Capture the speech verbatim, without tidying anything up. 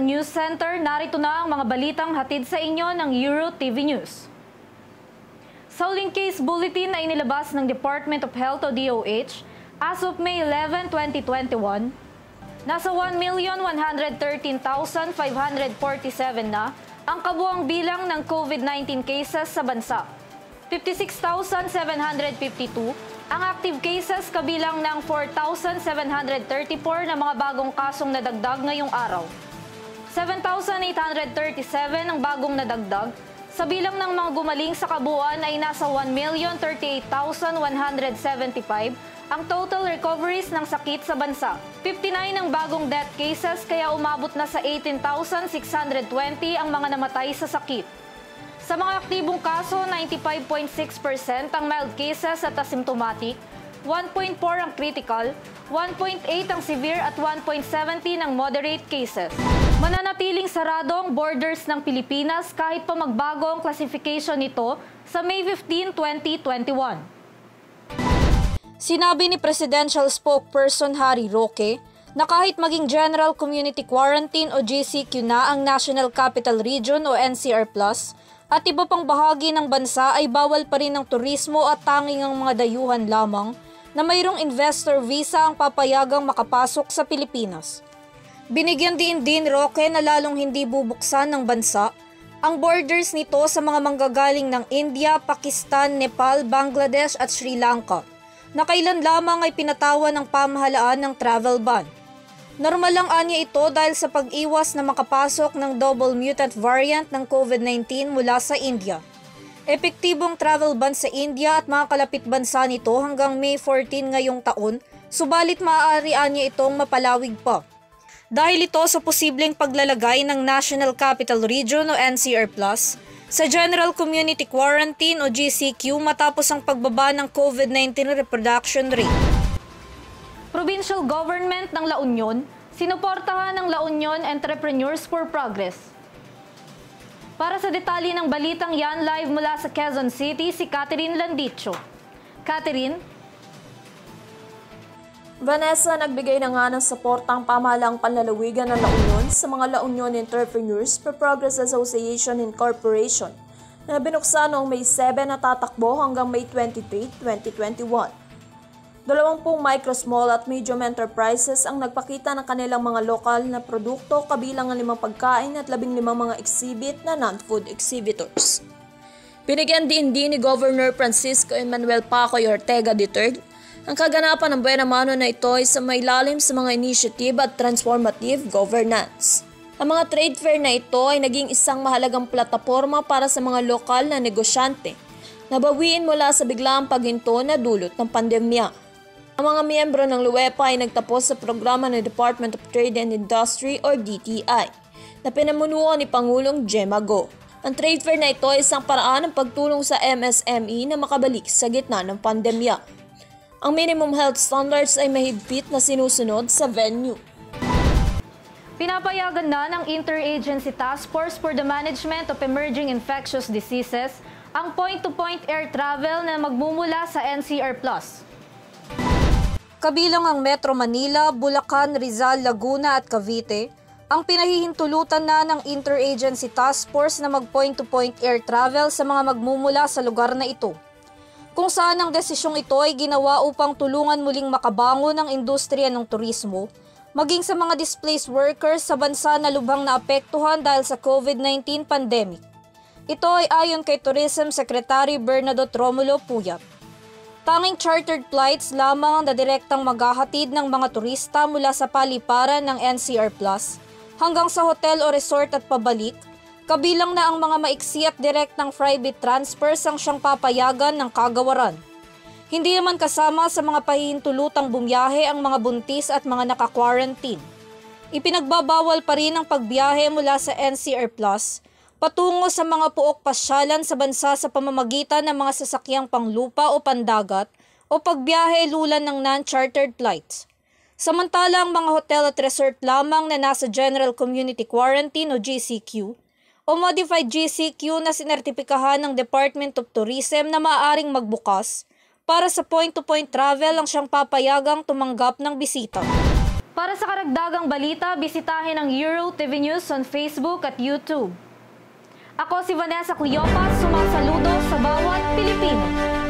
News Center, narito na ang mga balitang hatid sa inyo ng Euro T V News. Sa huling case bulletin na inilabas ng Department of Health o D O H, as of May eleventh, twenty twenty-one, nasa one million one hundred thirteen thousand five hundred forty-seven na ang kabuang bilang ng COVID nineteen cases sa bansa. fifty-six thousand seven hundred fifty-two ang active cases kabilang ng four thousand seven hundred thirty-four na mga bagong kasong nadagdag ngayong araw. seven thousand eight hundred thirty-seven ang bagong nadagdag, sa bilang ng mga gumaling sa kabuuan ay nasa one million thirty-eight thousand one hundred seventy-five ang total recoveries ng sakit sa bansa. fifty-nine ang bagong death cases kaya umabot na sa eighteen thousand six hundred twenty ang mga namatay sa sakit. Sa mga aktibong kaso, ninety-five point six percent ang mild cases at asymptomatic, one point four ang critical, one point eight ang severe at one point one seven ang moderate cases. Mananatiling sarado ang borders ng Pilipinas kahit pa magbago ang classification nito sa May fifteenth, twenty twenty-one. Sinabi ni Presidential Spokesperson Harry Roque na kahit maging General Community Quarantine o G C Q na ang National Capital Region o N C R plus, at iba pang bahagi ng bansa ay bawal pa rin ang turismo at tanging ang mga dayuhan lamang na mayroong investor visa ang papayagang makapasok sa Pilipinas. Binigyan din din Roque na lalong hindi bubuksan ng bansa ang borders nito sa mga manggagaling ng India, Pakistan, Nepal, Bangladesh at Sri Lanka na kailan lamang ay pinatawan ng pamahalaan ng travel ban. Normal lang anya ito dahil sa pag-iwas na makapasok ng double mutant variant ng COVID nineteen mula sa India. Epektibong travel ban sa India at mga kalapit bansa nito hanggang May fourteenth ngayong taon, subalit maaari anya itong mapalawig pa. Dahil ito sa posibleng paglalagay ng National Capital Region o N C R plus sa General Community Quarantine o G C Q matapos ang pagbaba ng COVID nineteen reproduction rate. Provincial Government ng La Union, sinuportahan ng La Union Entrepreneurs for Progress. Para sa detalye ng balitang yan, live mula sa Quezon City, si Catherine Landicho. Catherine? Vanessa, nagbigay na nga ng suportang pamahalaang panlalawigan ng La Union sa mga La Union Entrepreneurs for Progress Association and Corporation na binuksan noong May seven at tatakbo hanggang May twenty-third, twenty twenty-one. Dalawampung micro, small at medium enterprises ang nagpakita ng kanilang mga lokal na produkto kabilang ang limang pagkain at labing limang mga exhibit na non-food exhibitors. Binigyan din din ni Governor Francisco Emmanuel Pacoy Ortega the third ang kaganapan ng buena mano na ito ay sa mailalim sa mga initiative at transformative governance. Ang mga trade fair na ito ay naging isang mahalagang plataforma para sa mga lokal na negosyante na bawiin mula sa biglaang paghinto na dulot ng pandemya. Ang mga miyembro ng LUEPA ay nagtapos sa programa ng Department of Trade and Industry or D T I na pinamunuan ni Pangulong Gemma Go. Ang trade fair na ito ay isang paraan ng pagtulong sa M S M E na makabalik sa gitna ng pandemya. Ang minimum health standards ay mahigpit na sinusunod sa venue. Pinapayagan na ng Interagency Task Force for the Management of Emerging Infectious Diseases ang point-to-point air travel na magmumula sa N C R plus. Kabilang ang Metro Manila, Bulacan, Rizal, Laguna at Cavite, ang pinahihintulutan na ng Interagency Task Force na mag-point-to-point air travel sa mga magmumula sa lugar na ito. Kung saan ang desisyong ito ay ginawa upang tulungan muling makabangon ang industriya ng turismo, maging sa mga displaced workers sa bansa na lubhang naapektuhan dahil sa COVID nineteen pandemic. Ito ay ayon kay Tourism Secretary Bernadette Romulo Puyat. Tanging chartered flights lamang na direktang maghahatid ng mga turista mula sa paliparan ng N C R plus hanggang sa hotel o resort at pabalik, kabilang na ang mga maiksi at direktang private transfers ang siyang papayagan ng kagawaran. Hindi naman kasama sa mga pahihintulutang bumiyahe ang mga buntis at mga naka-quarantine. Ipinagbabawal pa rin ang pagbiyahe mula sa N C R plus patungo sa mga puok pasyalan sa bansa sa pamamagitan ng mga sasakyang panglupa o pandagat o pagbiyahe lulan ng non-chartered flights. Samantala ang mga hotel at resort lamang na nasa General Community Quarantine o G C Q o Modified G C Q na sinertipikahan ng Department of Tourism na maaaring magbukas para sa point-to-point travel ang siyang papayagang tumanggap ng bisita. Para Para sa karagdagang balita, bisitahin ang Euro T V News on Facebook at YouTube. Ako si Vanessa Cleopas, sumasaludo sa bawat Pilipino.